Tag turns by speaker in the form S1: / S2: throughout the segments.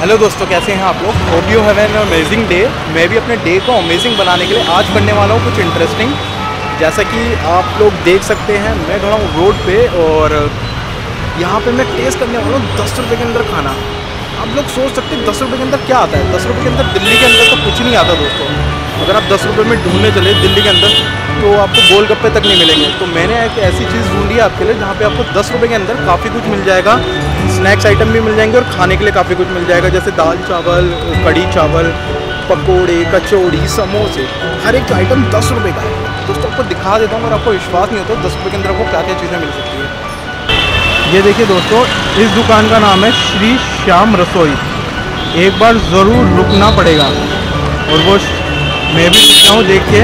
S1: Hello दोस्तों, कैसे हैं आप लोग? Hope you have an amazing day. मैं भी अपने डे को अमेजिंग बनाने के लिए आज करने वाला हूँ कुछ इंटरेस्टिंग। जैसा कि आप लोग देख सकते हैं, मैं खड़ा हूँ रोड पे और यहाँ पे मैं टेस्ट करने वाला हूँ 10 रुपये के अंदर खाना। आप लोग सोच सकते हैं 10 रुपये के अंदर क्या आता है। 10 रुपये के अंदर दिल्ली के अंदर तो कुछ नहीं आता दोस्तों। अगर आप 10 रुपये में ढूंढने चले दिल्ली के अंदर तो आपको गोलगप्पे तक नहीं मिलेंगे। तो मैंने एक ऐसी चीज़ ढूंढी है आपके लिए जहाँ पे आपको 10 रुपये के अंदर काफ़ी कुछ मिल जाएगा। स्नैक्स आइटम भी मिल जाएंगे और खाने के लिए काफ़ी कुछ मिल जाएगा, जैसे दाल चावल, कड़ी चावल, पकोड़े, कचौड़ी, समोसे, हर एक आइटम 10 रुपये का है। दोस्तों आपको दिखा देता हूँ, अगर आपको विश्वास नहीं होता 10 रुपये के अंदर आपको क्या क्या चीज़ें मिल सकती है। ये देखिए दोस्तों, इस दुकान का नाम है श्री श्याम रसोई। एक बार ज़रूर रुकना पड़ेगा और वो मैं भी रुकता हूँ। देखिए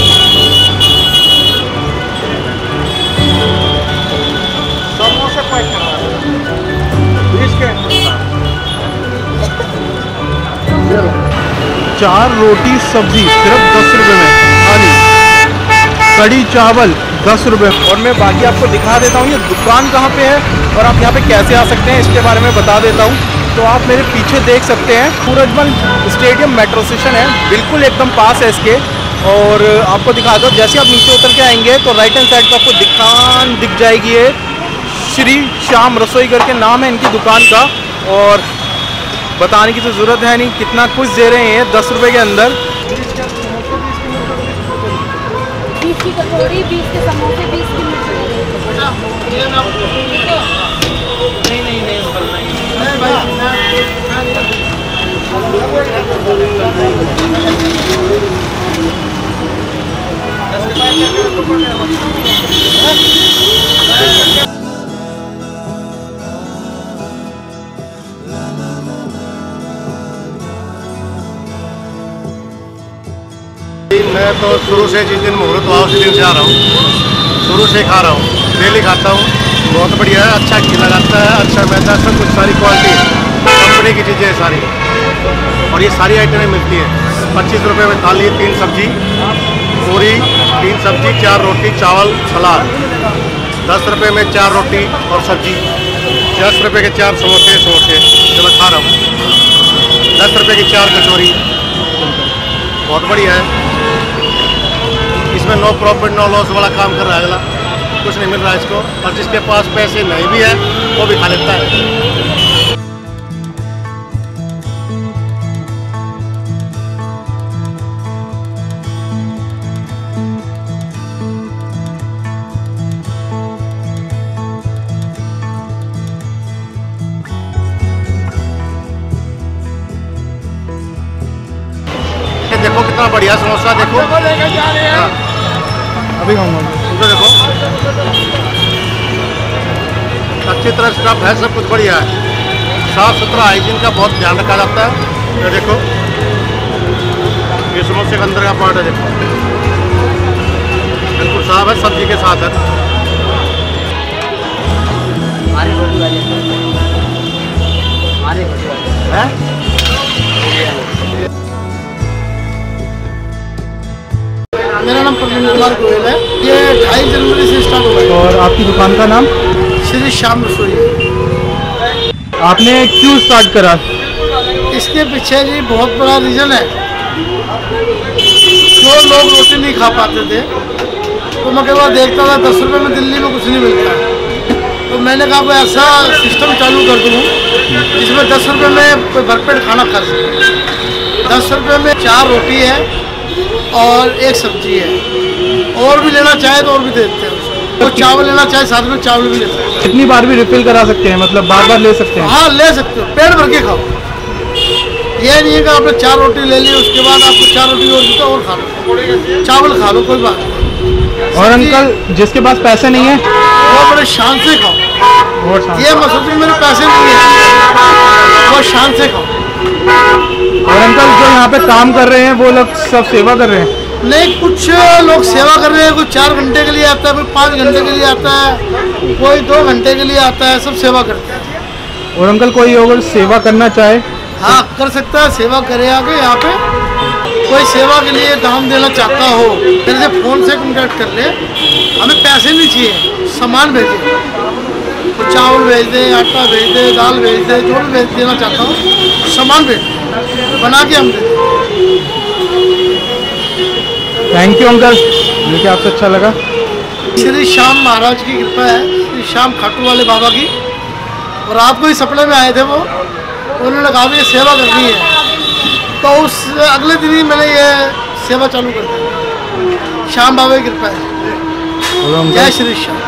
S1: समोसे पैक करवा 20 के 4 रोटी सब्जी सिर्फ 10 रुपये में खाली, कड़ी चावल 10 रुपये। और मैं बाकी आपको दिखा देता हूँ ये दुकान कहाँ पे है और आप यहाँ पे कैसे आ सकते हैं, इसके बारे में बता देता हूँ। तो आप मेरे पीछे देख सकते हैं सूरजमल स्टेडियम मेट्रो स्टेशन है, बिल्कुल एकदम पास है इसके। और आपको दिखा दो, जैसे आप नीचे उतर के आएंगे तो राइट हैंड साइड पर आपको दुकान दिख जाएगी। ये श्री श्याम रसोई करके नाम है इनकी दुकान का। और बताने की तो ज़रूरत है नहीं, कितना कुछ दे रहे हैं 10 रुपये के अंदर।
S2: 20 की कचौड़ी, 20 के समोसे, 20 की
S3: मैं तो शुरू से जिस दिन मुहूर्त हुआ उसी दिन से आ रहा हूँ, शुरू से खा रहा हूँ, डेली खाता हूँ। बहुत बढ़िया है, अच्छा घी लगाता है, अच्छा मैदा, सब कुछ सारी क्वालिटी कंपनी की चीज़ें हैं सारी। और ये सारी आइटमें मिलती हैं 25 रुपये में थाली, 3 सब्जी, पूरी, 3 सब्जी, 4 रोटी, चावल, सलाद। 10 रुपये में 4 रोटी और सब्जी, 10 रुपये के 4 समोसे जो मैं खा रहा हूँ, 10 रुपये की 4 कचौरी। बहुत बढ़िया है, इसमें नो प्रॉफिट नो लॉस वाला काम कर रहा है। अगला कुछ नहीं मिल रहा है इसको, और जिसके पास पैसे नहीं भी है वो भी खा लेता है। देखो कितना बढ़िया समोसा, देखो
S1: अभी खाऊंगा।
S3: देखो अच्छी तरह स्टफ है, सब कुछ बढ़िया है, साफ सुथरा, हाइजीन का बहुत ध्यान रखा जाता है। ये देखो ये समोसे के अंदर का पार्ट है, देखो बिल्कुल साफ है, सब्जी के साथ है। मेरा नाम परवीन भाई कॉपी वाला है। ये 2.5 जनवरी से स्टार्ट हुआ है।
S1: और आपकी दुकान का नाम?
S3: श्री श्याम रसोई।
S1: आपने क्यों स्टार्ट करा?
S3: इसके पीछे जी बहुत बड़ा रीज़न है। जो लोग रोटी नहीं खा पाते थे तो मैं कई बार देखता था 10 रुपये में दिल्ली में कुछ नहीं मिलता है, तो मैंने कहा कोई ऐसा सिस्टम चालू कर दूँ जिसमें 10 रुपये में कोई भरपेट खाना खा सके। 10 रुपये में 4 रोटी है और 1 सब्जी है, और भी लेना चाहे तो और भी दे देते हैं। तो चावल लेना चाहे साथ में चावल भी ले सकते हैं।
S1: कितनी बार भी रिफिल करा सकते हैं, मतलब बार बार ले सकते हैं?
S3: हाँ ले सकते हो, पेट भर के खाओ। ये नहीं है कि आपने 4 रोटी ले ली उसके बाद आपको 4 रोटी और दी तो और खा लो, चावल खा लो, कोई बात नहीं।
S1: और अंकल जिसके पास पैसे नहीं है
S3: वो बड़े शान से खाओ। ये मत सोचो मेरे पैसे नहीं है, वो शान से खाओ।
S1: और अंकल जो यहाँ पे काम कर रहे हैं वो लोग सब सेवा कर रहे हैं?
S3: नहीं, कुछ लोग सेवा कर रहे हैं, कोई 4 घंटे के लिए आता है, कोई 5 घंटे के लिए आता है, कोई 2 घंटे के लिए आता है, सब सेवा करते हैं।
S1: और अंकल कोई अगर सेवा करना चाहे?
S3: हाँ कर सकता है, सेवा करे आगे। यहाँ पे कोई सेवा के लिए दान देना चाहता हो मेरे से फ़ोन से कॉन्टैक्ट कर ले, हमें पैसे नहीं चाहिए, सामान भेजें। तो चावल भेज दें, आटा भेज दें, दाल भेज दें, जो भी भेज देना चाहता हूँ सामान भेज बना के हम देते।
S1: थैंक यू अंकल, मुझे आपसे अच्छा लगा।
S3: श्री श्याम महाराज की कृपा है, श्री श्याम खाटू वाले बाबा की। और आपको ही सपने में आए थे वो, उन्होंने कहा ये सेवा करनी है, तो उस अगले दिन ही मैंने ये सेवा चालू कर दी। श्याम बाबा की कृपा है। जय श्री श्याम।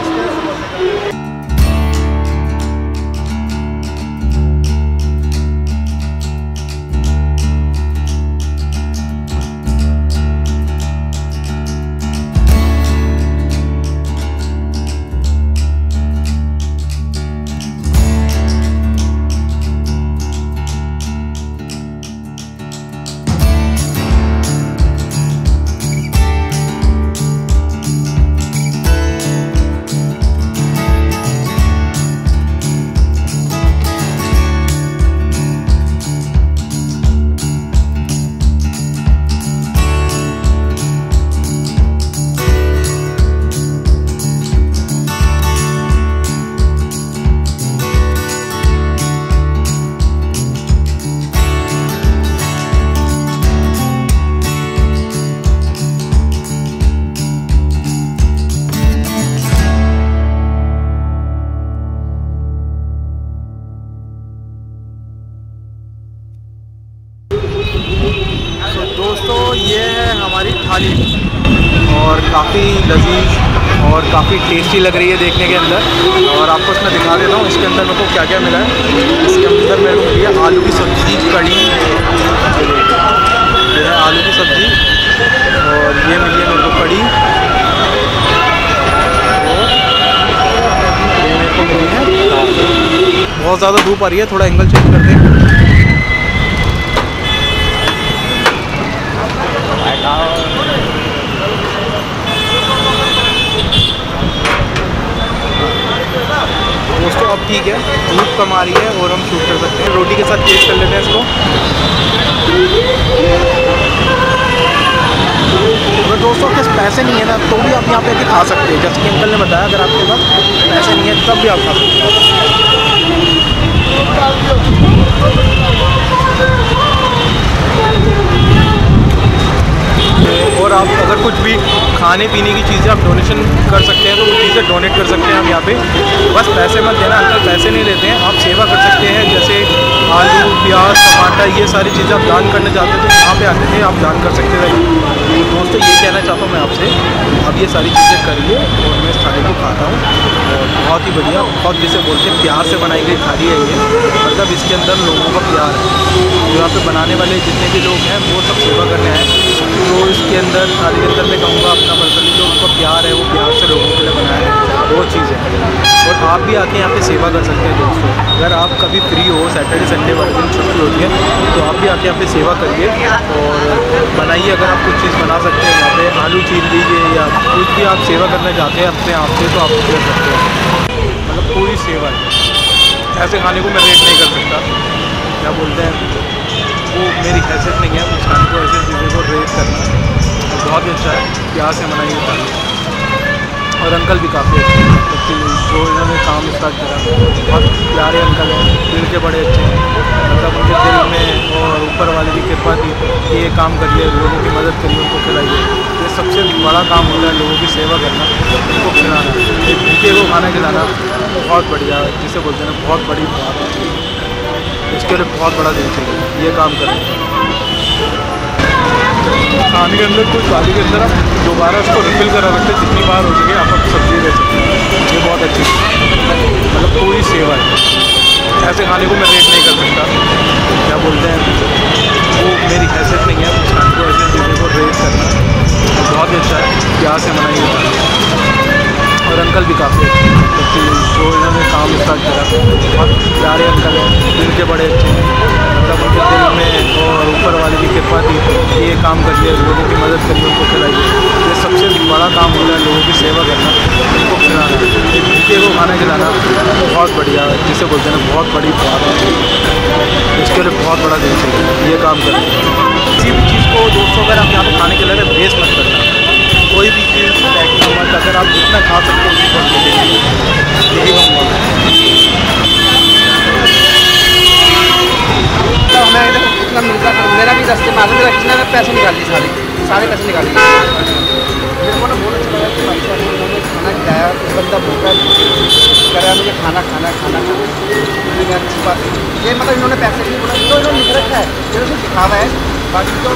S1: दोस्तों ये है हमारी थाली और काफ़ी लजीज और काफ़ी टेस्टी लग रही है देखने के अंदर। और आपको इसमें दिखा देता हूँ इसके अंदर मेरे को क्या क्या मिला है। इसके अंदर मेरे को मिली है आलू की सब्ज़ी, कड़ी, ये है आलू की सब्ज़ी, और ये मिली है मेरे को कड़ी, और ये मेरे को मिली है दाल। बहुत ज़्यादा धूप आ रही है, थोड़ा एंगल चेंज करते हैं। दोस्तों अब ठीक है, धूप कम आ रही है और हम शूट कर सकते हैं। रोटी के साथ टेस्ट कर लेते हैं इसको। अगर दोस्तों आपके पास पैसे नहीं है ना, तो भी आप यहाँ पे आके खा सकते हैं। जैसे कि अंकल ने बताया, अगर आपके पास पैसे नहीं है तब भी आप खा सकते हैं। और आप अगर कुछ भी खाने पीने की चीज़ें आप डोनेशन कर सकते हैं, तो वो चीज़ें डोनेट कर सकते हैं हम यहाँ पे। बस पैसे मत देना, अंकल पैसे नहीं लेते हैं। आप सेवा कर सकते हैं, जैसे आलू, प्याज, टमाटर, ये सारी चीज़ें आप दान करना चाहते थे, यहाँ पे आते थे आप दान कर सकते थे। तो दोस्तों ये कहना चाहता हूँ मैं आपसे, अब ये सारी चीज़ें करिए और मैं इस थाली को खाता हूँ। और बहुत ही बढ़िया, बहुत जिसे बोलते हैं प्यार से बनाई गई थाली है ये। मतलब इसके अंदर लोगों का प्यार है। जो यहाँ पे बनाने वाले जितने भी लोग हैं वो सब सेवा करने आए। तो इसके अंदर थाली के अंदर मैं कहूँगा अपना पर्सनली जो उनका प्यार है वो प्यार से लोगों के लिए बनाया है, वो चीज़ है। और आप भी आके यहाँ पे सेवा कर सकते हैं दोस्तों। अगर आप कभी फ्री हो, सैटरडे संडे वाले दिन छुट्टी होती है, तो आप भी आके यहाँ पे सेवा करिए और बनाइए। अगर आप कुछ चीज़ बना सकते हैं यहाँ पे, आलू छील लीजिए या कुछ भी आप सेवा करना चाहते हैं अपने आप से, तो आप कर सकते हैं। मतलब पूरी सेवा है। ऐसे खाने को मैं रेट नहीं कर सकता, क्या बोलते हैं, वो मेरी हैसियत नहीं है उस खाने को ऐसे चीज़ों को रेट करना। बहुत ही अच्छा है, प्यार से मनाई जाता है। और अंकल भी काफ़ी अच्छे हैं, जो इन्होंने काम स्टार्ट करा, बहुत प्यारे अंकल हैं, दिल के बड़े अच्छे हैं। मतलब उनके दिल में और ऊपर वाले की कृपा थी कि ये काम करिए, लोगों की मदद करिए, उनको खिलाइए। ये सबसे बड़ा काम होता है, लोगों की सेवा करना, उनको खिलाना, एक भूखे को खाना खिलाना बहुत बढ़िया, जिसे बोलते हैं बहुत बड़ी बात है। इसके लिए बहुत बड़ा दिल चाहिए ये काम करना। खाने के अंदर कुछ थाली के अंदर आप दोबारा उसको रिफिल करा सकते हैं, जितनी बार हो सके आप सब्जी ले सकते हैं। ये बहुत अच्छी मतलब पूरी सेवा है। ऐसे खाने को मैं रेट नहीं कर सकता, क्या बोलते हैं, वो मेरी हैसियत नहीं है उस खाने को ऐसे चीज़ों को रेट करना। बहुत ही अच्छा है, प्यार से मनाई जाता है। और अंकल भी काफ़ी अच्छे हैं, जो इन्होंने काम स्टार्ट करा, बहुत प्यारे अंकल हैं, दिल के बड़े अच्छे हैं। मतलब उनके दिल में और ऊपर वाले की कृपा थी कि ये काम करिए, लोगों की मदद करिए, उनको खिलाइए। ये सबसे बड़ा काम होता है, लोगों की सेवा करना, उनको खिलाना, एक भूखे को खाना खिलाना बहुत बढ़िया, जिसे बोलते हैं बहुत बड़ी बात है। इसके लिए बहुत बड़ा दिल चाहिए ये काम करना। किसी भी चीज़ को दोस्तों अगर आप यहाँ पर खाने के लिए वेस्ट मत करना, कोई भी चीज़ पैकिंग मत, अगर आप जितना खा सकते हो उसी को यही कहूँगा मैं।
S4: मेरा भी रास्ते में मेरा किसी ने पैसे निकाल लिए, सारे पैसे निकाल लिए। मेरे को ना बहुत अच्छा लगा कि भाई साहब उन्होंने खाना खिलाया, तो बंदा भूखा कह रहा है मुझे खाना खाना खाना खाना, ये अच्छी बात है। ये मतलब इन्होंने पैसे नहीं बोला, तो इन्होंने लिख रखा है, ये उसे दिखावा है। बाकी तो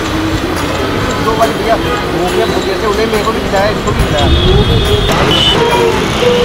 S4: दो वाली भैया भूखे भूखे से उन्हें मेरे को भी खिलाया, इनको भी खिलाया।